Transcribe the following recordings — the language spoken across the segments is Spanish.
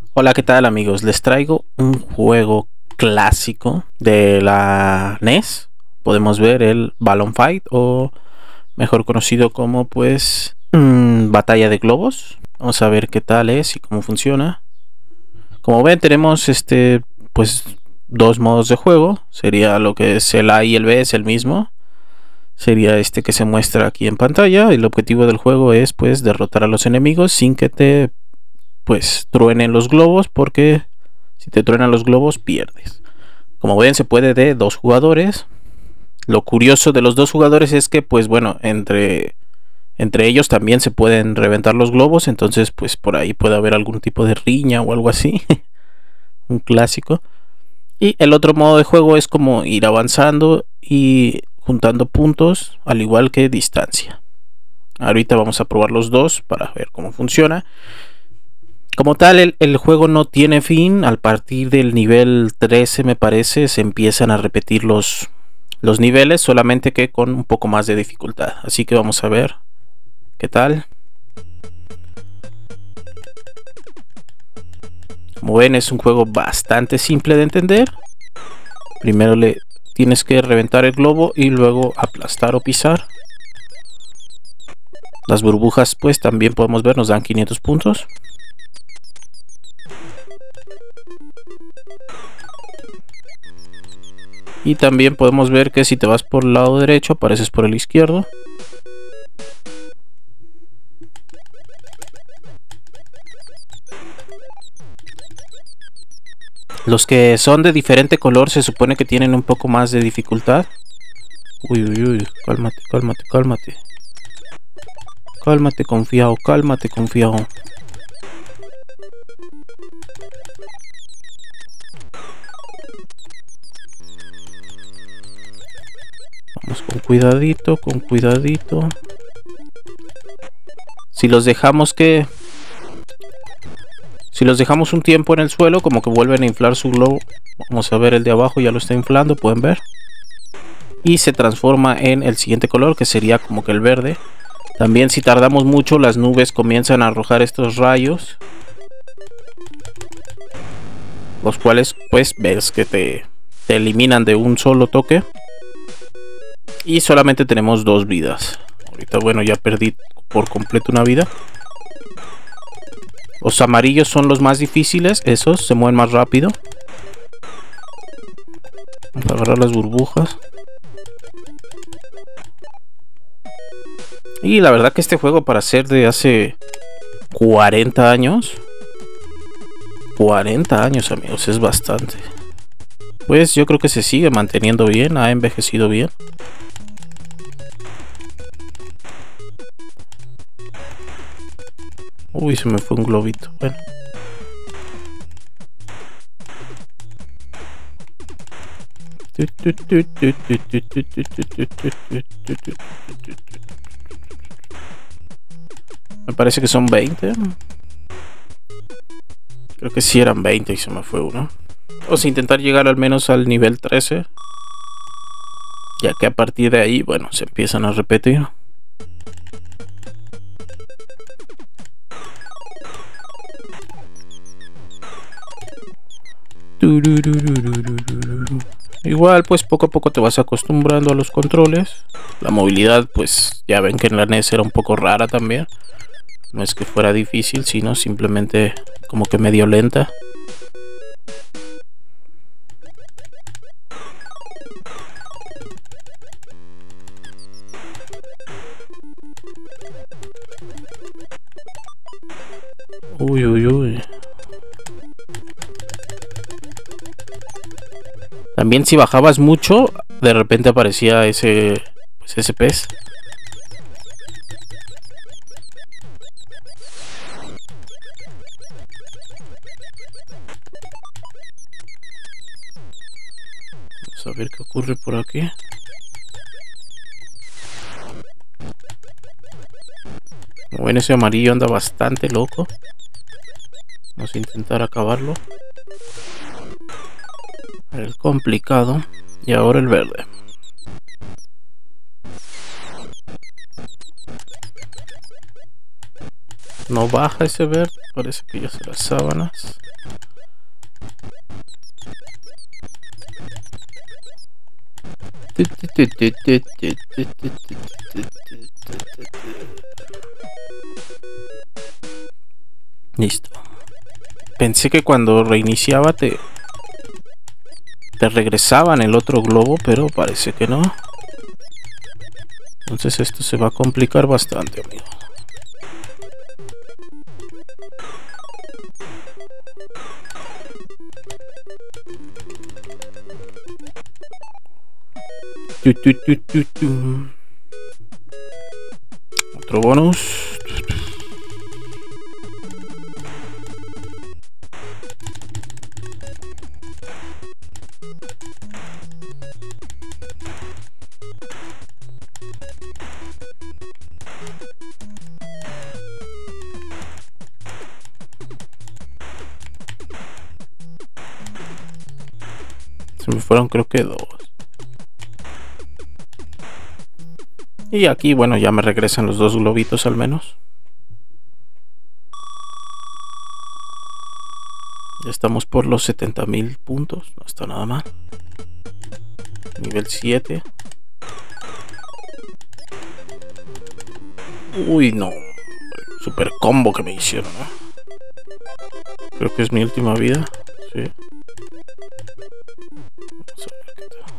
Hola, ¿qué tal amigos? Les traigo un juego clásico de la NES. Podemos ver el Balloon Fight, o mejor conocido como Batalla de Globos. Vamos a ver qué tal es y cómo funciona. Como ven, tenemos pues dos modos de juego. Sería lo que es el A y el B, es el mismo. Sería este que se muestra aquí en pantalla. El objetivo del juego es pues derrotar a los enemigos sin que te truenen los globos, porque si te truenan los globos pierdes. Como ven, se puede de dos jugadores. Lo curioso de los dos jugadores es que pues bueno, entre ellos también se pueden reventar los globos, entonces pues por ahí puede haber algún tipo de riña o algo así. Un clásico. Y el otro modo de juego es como ir avanzando y juntando puntos, al igual que distancia. Ahorita vamos a probar los dos para ver cómo funciona. Como tal, el juego no tiene fin. Al partir del nivel 13, me parece, se empiezan a repetir los niveles, solamente que con un poco más de dificultad. Así que vamos a ver qué tal. Como ven, es un juego bastante simple de entender. Primero le tienes que reventar el globo y luego aplastar o pisar. Las burbujas, pues también podemos ver, nos dan 500 puntos. Y también podemos ver que si te vas por el lado derecho, apareces por el izquierdo. Los que son de diferente color se supone que tienen un poco más de dificultad. Uy, uy, uy, cálmate, cálmate, cálmate. Cálmate, confiado, cálmate, confiado. Vamos con cuidadito, con cuidadito. Si los dejamos un tiempo en el suelo, como que vuelven a inflar su globo. Vamos a ver, el de abajo ya lo está inflando, pueden ver. Y se transforma en el siguiente color, que sería como que el verde. También si tardamos mucho, las nubes comienzan a arrojar estos rayos, los cuales pues ves que te eliminan de un solo toque. Y solamente tenemos 2 vidas. Ahorita bueno, ya perdí por completo una vida. Los amarillos son los más difíciles, esos se mueven más rápido. Vamos a agarrar las burbujas. Y la verdad que este juego, para ser de hace 40 años, 40 años amigos, es bastante. Pues yo creo que se sigue manteniendo bien, ha envejecido bien. Uy, se me fue un globito. Bueno. Me parece que son 20. Creo que sí eran 20 y se me fue uno. Vamos a intentar llegar al menos al nivel 13. Ya que a partir de ahí, bueno, se empiezan a repetir. Igual pues poco a poco te vas acostumbrando a los controles. La movilidad pues ya ven que en la NES era un poco rara también. No es que fuera difícil, sino simplemente como que medio lenta. Uy, uy, uy. También si bajabas mucho, de repente aparecía ese pez. Vamos a ver qué ocurre por aquí. Como ven, ese amarillo anda bastante loco. Vamos a intentar acabarlo. El complicado. Y ahora el verde. No baja ese verde. Parece que ya se las sábanas. Listo. Pensé que cuando reiniciaba te regresaba en el otro globo, pero parece que no. Entonces esto se va a complicar bastante, amigo. Otro bonus. Se me fueron creo que 2. Y aquí, bueno, ya me regresan los 2 globitos al menos. Ya estamos por los 70.000 puntos. No está nada mal. Nivel 7. Uy, no. Super combo que me hicieron, ¿eh? Creo que es mi última vida. Sí. Vamos a ver qué tal.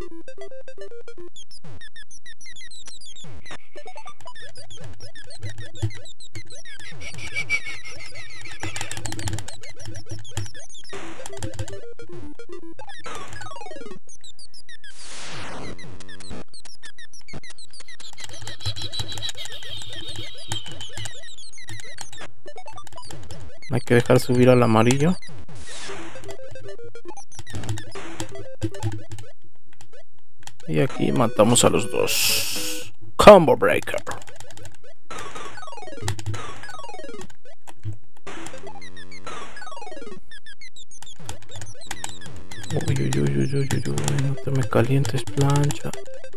Hay que dejar subir al amarillo. Y aquí matamos a los 2. Combo Breaker. Uy, no te me calientes, plancha.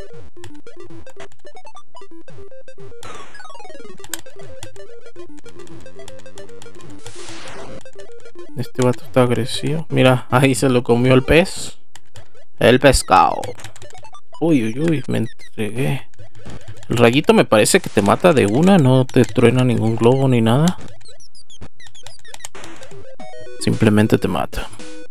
Este vato está agresivo. Mira, ahí se lo comió el pez. El pescado. Uy, me entregué. El rayito me parece que te mata de una. No te truena ningún globo ni nada. Simplemente te mata.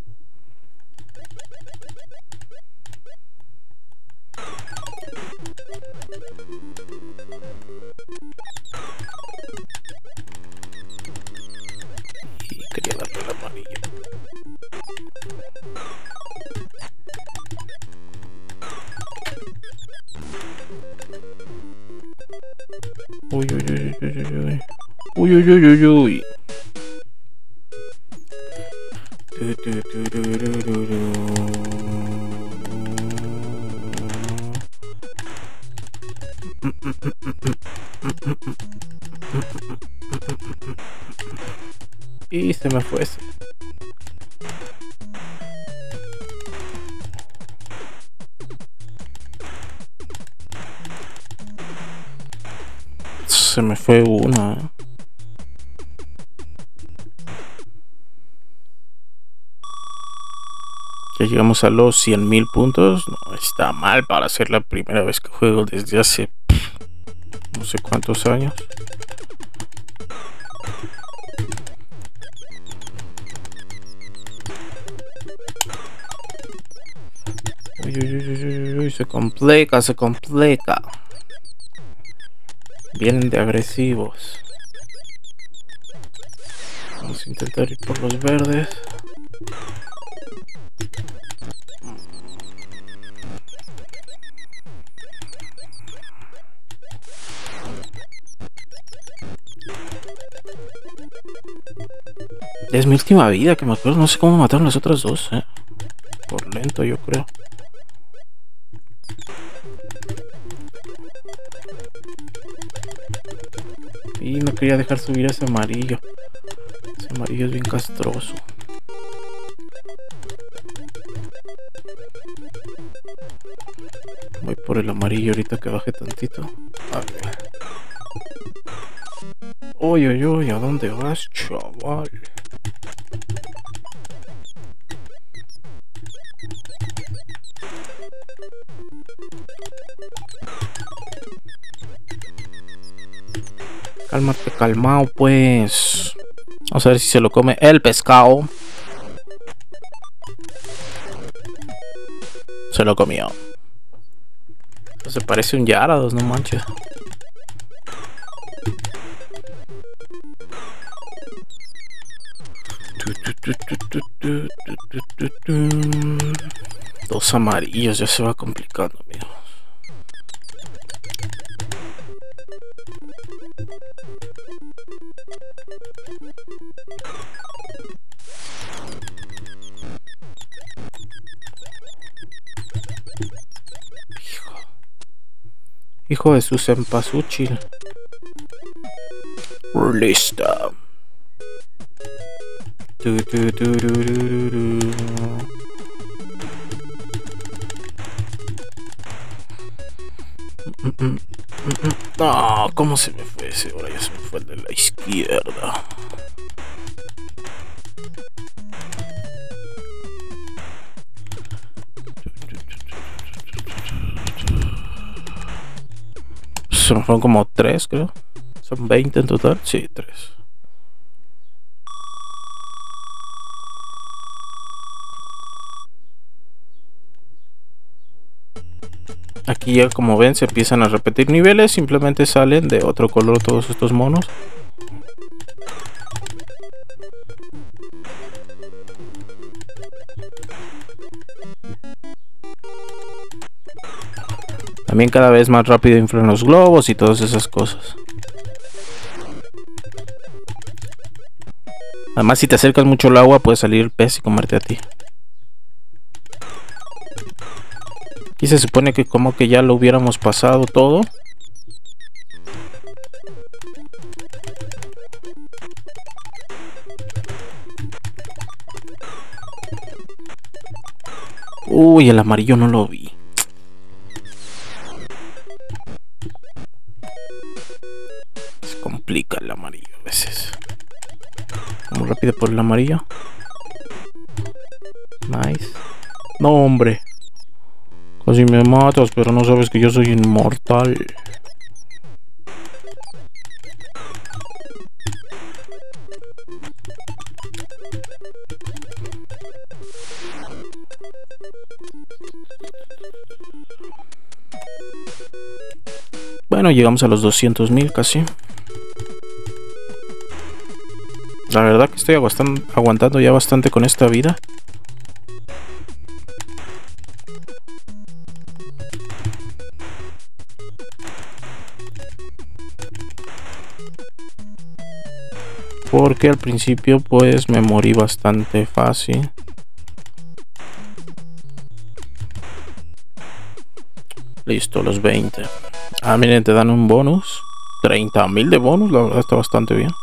Y quería darle la amarilla. Uy. Y se me fue ese. Se me fue una. Ya llegamos a los 100.000 puntos. No está mal para ser la primera vez que juego desde hace no sé cuántos años. Uy, se complica. Vienen de agresivos. Vamos a intentar ir por los verdes. Es mi última vida, que me acuerdo. No sé cómo mataron las otras dos, por lento, yo creo. Y no quería dejar subir ese amarillo. Ese amarillo es bien castroso. Voy por el amarillo ahorita que baje tantito. A ver. Uy, ¿a dónde vas, chaval? Cálmate, calmao, pues. Vamos a ver si se lo come el pescado. Se lo comió. Se parece un Gyarados, no manches. Dos amarillos, ya se va complicando, amigos. Hijo de su cempasúchil. Lista. No, ¿cómo se me fue ese? Ahora ya se me fue el de la izquierda. Son como 3, creo. Son 20 en total. Sí, 3. Aquí ya, como ven, se empiezan a repetir niveles. Simplemente salen de otro color todos estos monos. También cada vez más rápido inflan los globos y todas esas cosas. Además, si te acercas mucho al agua, puede salir el pez y comerte a ti. Aquí se supone que como que ya lo hubiéramos pasado todo. Uy, el amarillo no lo vi. Se complica el amarillo a veces. Vamos rápido por el amarillo. Nice. No, hombre. Casi me matas, pero no sabes que yo soy inmortal. Bueno, llegamos a los 200.000 casi. La verdad que estoy aguantando ya bastante con esta vida. Porque al principio pues me morí bastante fácil. Listo, los 20. Ah, miren, te dan un bonus. 30.000 de bonus, la verdad está bastante bien.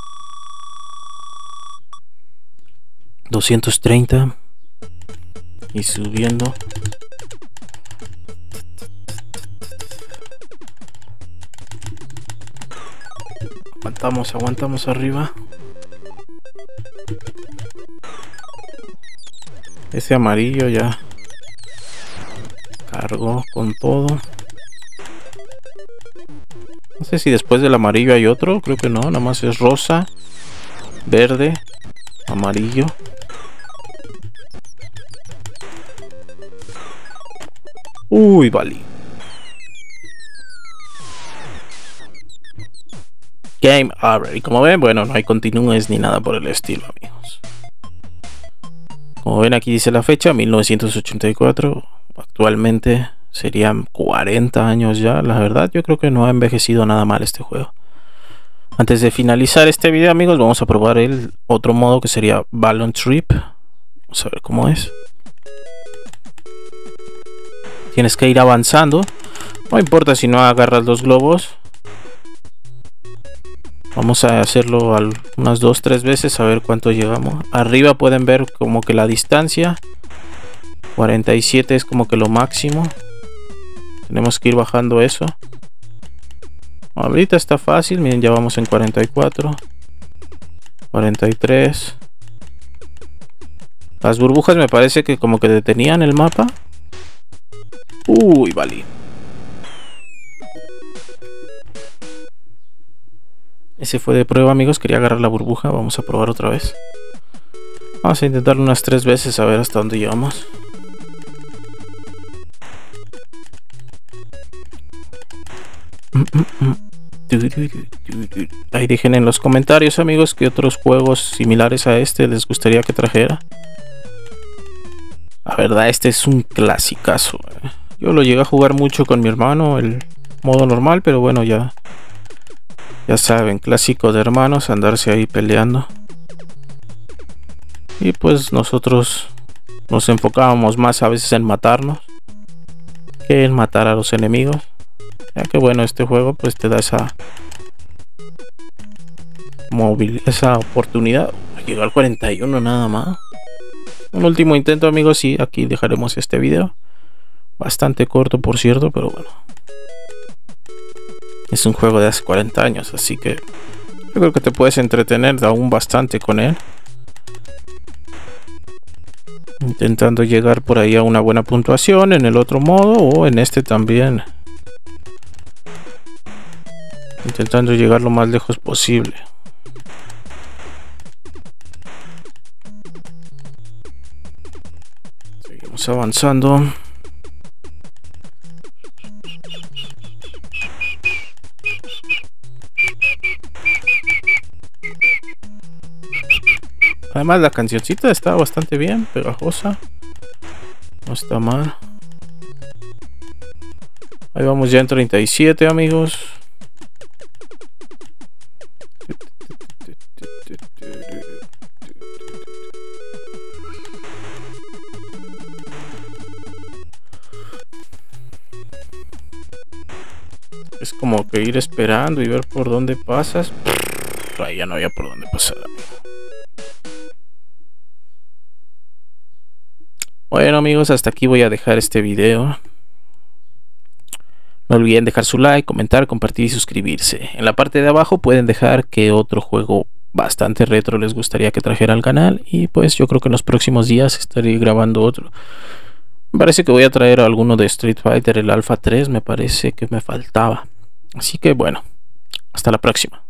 230. Y subiendo. Aguantamos arriba. Ese amarillo ya cargó con todo. No sé si después del amarillo hay otro. Creo que no, nada más es rosa, verde, amarillo. Uy, vale. Game over. Y como ven, bueno, no hay continúes ni nada por el estilo, amigos. Como ven, aquí dice la fecha, 1984. Actualmente serían 40 años ya. La verdad, yo creo que no ha envejecido nada mal este juego. Antes de finalizar este video, amigos, vamos a probar el otro modo que sería Balloon Trip. Vamos a ver cómo es. Tienes que ir avanzando. No importa si no agarras los globos. Vamos a hacerlo unas 2-3 veces a ver cuánto llegamos. Arriba pueden ver como que la distancia. 47 es como que lo máximo. Tenemos que ir bajando eso. Ahorita está fácil. Miren, ya vamos en 44. 43. Las burbujas me parece que como que detenían el mapa. Uy, vale. Ese fue de prueba, amigos. Quería agarrar la burbuja. Vamos a probar otra vez. Vamos a intentarlo unas 3 veces a ver hasta dónde llegamos. Ahí dejen en los comentarios, amigos, qué otros juegos similares a este les gustaría que trajera. La verdad, este es un clasicazo. Yo lo llegué a jugar mucho con mi hermano, el modo normal, pero bueno, ya saben, clásico de hermanos, andarse ahí peleando. Y pues nosotros nos enfocábamos más a veces en matarnos que en matar a los enemigos. Ya que bueno, este juego pues te da esa oportunidad. Llegó al 41 nada más. Un último intento, amigos, y aquí dejaremos este video. Bastante corto, por cierto, pero bueno. Es un juego de hace 40 años, así que yo creo que te puedes entretener aún bastante con él. Intentando llegar por ahí a una buena puntuación en el otro modo o en este también. Intentando llegar lo más lejos posible. Seguimos avanzando. Además la cancioncita está bastante bien, pegajosa. No está mal. Ahí vamos ya en 37, amigos. Es como que ir esperando y ver por dónde pasas. Ahí ya no había por dónde pasar. Bueno, amigos, hasta aquí voy a dejar este video. No olviden dejar su like, comentar, compartir y suscribirse. En la parte de abajo pueden dejar qué otro juego bastante retro les gustaría que trajera al canal. Y pues yo creo que en los próximos días estaré grabando otro. Me parece que voy a traer alguno de Street Fighter, el Alpha 3, me parece que me faltaba. Así que bueno, hasta la próxima.